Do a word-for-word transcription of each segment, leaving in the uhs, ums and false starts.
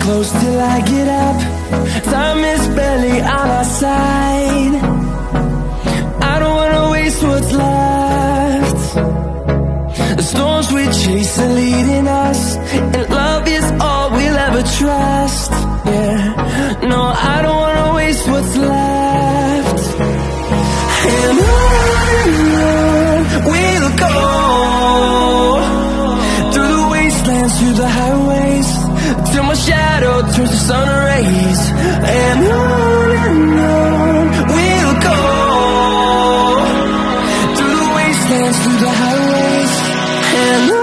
close till I get up. Time is barely on our side. I don't wanna waste what's left. The storms we chase are leading us, and love is all we'll ever trust. Yeah, no, I don't wanna waste what's left. And on and on we'll go, through the wastelands, through the highways, till my shadow turns to sun rays. And on and on we'll go, through the wastelands, through the highways, and on.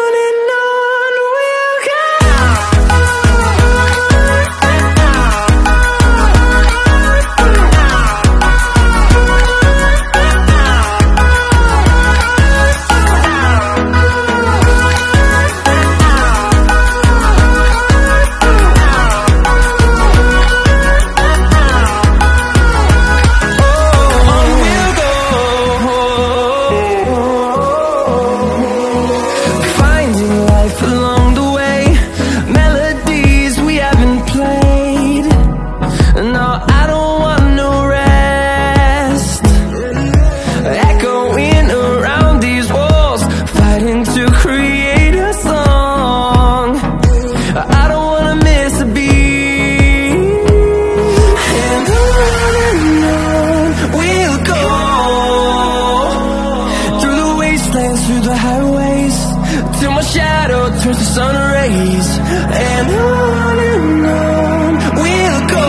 Turns to sun rays, and on and on we'll go,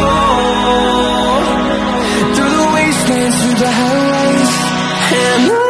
through the wastelands, through the highways, and on.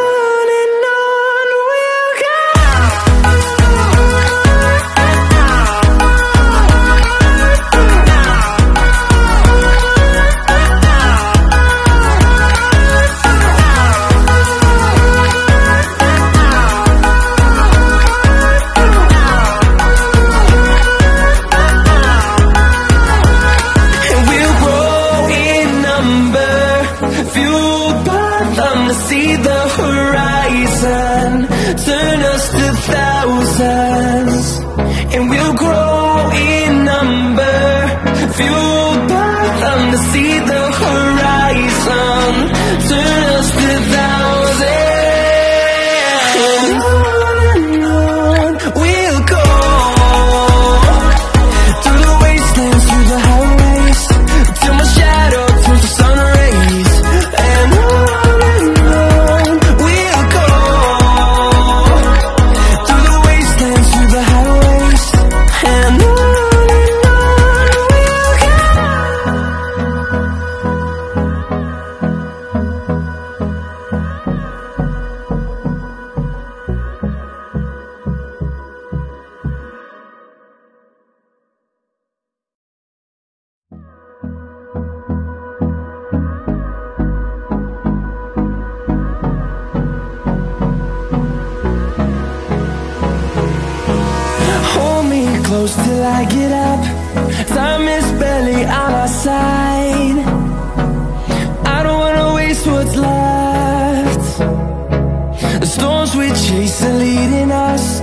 See the horizon, turn us to thousands, and we'll grow in number, fueled by them to see the horizon, turn us to thousands. And on and on we'll go, through the wastelands, through the highways, till my shadow turns to sun rays. And on close till I get up. Time is barely on our side. I don't wanna waste what's left. The storms we chase are leading us,